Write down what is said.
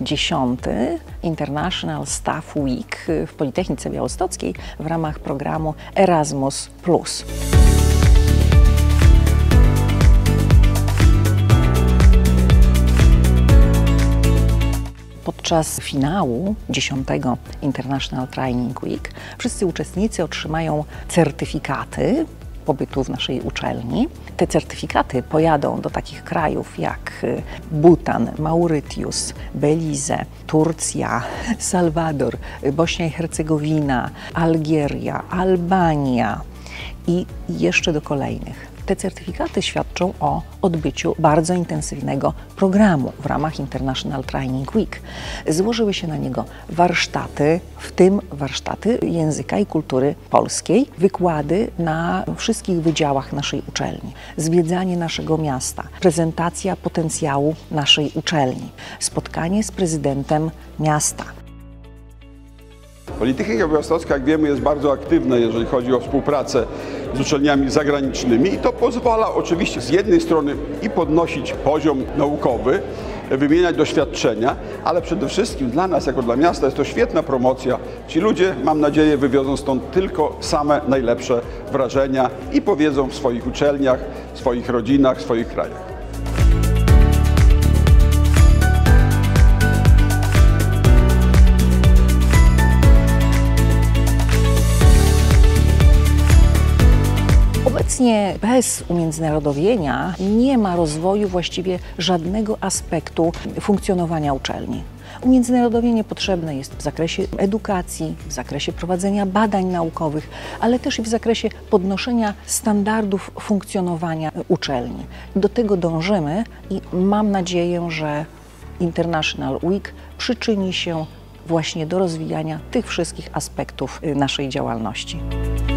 10. International Staff Week w Politechnice Białostockiej w ramach programu Erasmus+. Podczas finału 10. International Training Week wszyscy uczestnicy otrzymają certyfikaty pobytu w naszej uczelni. Te certyfikaty pojadą do takich krajów jak Butan, Mauritius, Belize, Turcja, Salwador, Bośnia i Hercegowina, Algieria, Albania i jeszcze do kolejnych. Te certyfikaty świadczą o odbyciu bardzo intensywnego programu w ramach International Training Week. Złożyły się na niego warsztaty, w tym warsztaty języka i kultury polskiej, wykłady na wszystkich wydziałach naszej uczelni, zwiedzanie naszego miasta, prezentacja potencjału naszej uczelni, spotkanie z prezydentem miasta. Politechnika Białostocka, jak wiemy, jest bardzo aktywna, jeżeli chodzi o współpracę z uczelniami zagranicznymi i to pozwala oczywiście z jednej strony i podnosić poziom naukowy, wymieniać doświadczenia, ale przede wszystkim dla nas, jako dla miasta, jest to świetna promocja. Ci ludzie, mam nadzieję, wywiozą stąd tylko same najlepsze wrażenia i powiedzą w swoich uczelniach, w swoich rodzinach, w swoich krajach. Obecnie bez umiędzynarodowienia nie ma rozwoju właściwie żadnego aspektu funkcjonowania uczelni. Umiędzynarodowienie potrzebne jest w zakresie edukacji, w zakresie prowadzenia badań naukowych, ale też i w zakresie podnoszenia standardów funkcjonowania uczelni. Do tego dążymy i mam nadzieję, że International Week przyczyni się właśnie do rozwijania tych wszystkich aspektów naszej działalności.